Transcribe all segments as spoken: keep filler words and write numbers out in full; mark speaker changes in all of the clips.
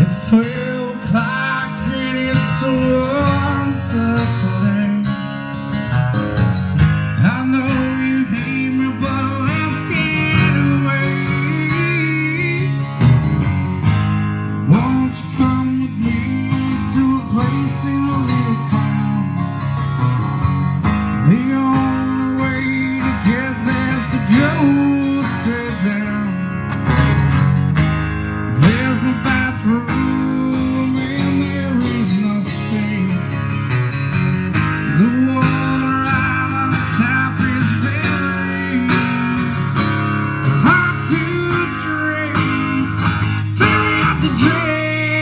Speaker 1: It's twelve o'clock and it's a wonderful day. I know you hate me, but let's get away. Won't you come with me to a place in a little town? The only way to get there's to go straight down. There's no bathroom and there is no sink. The water out on the tap is very hard to drink, very hard to drink.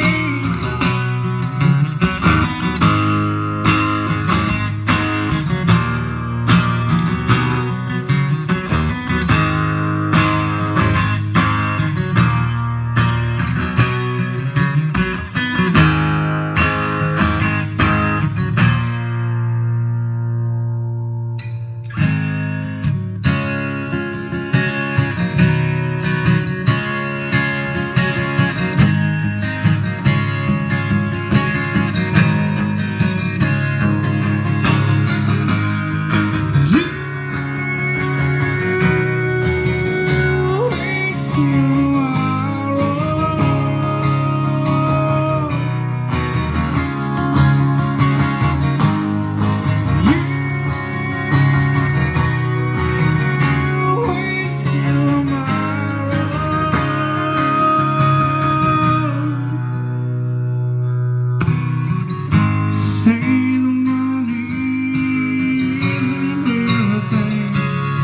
Speaker 1: Say the money isn't everything,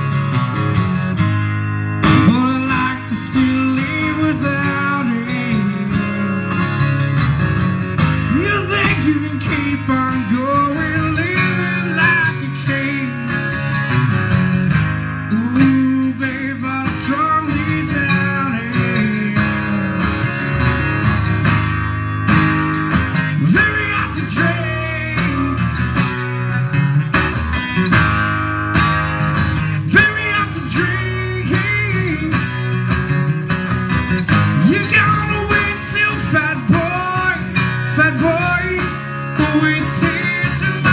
Speaker 1: but I like to still live without it. You think you can keep on going, living like a king? Ooh, babe, I strongly doubt it. Very hard to drink. Fat boy, wait till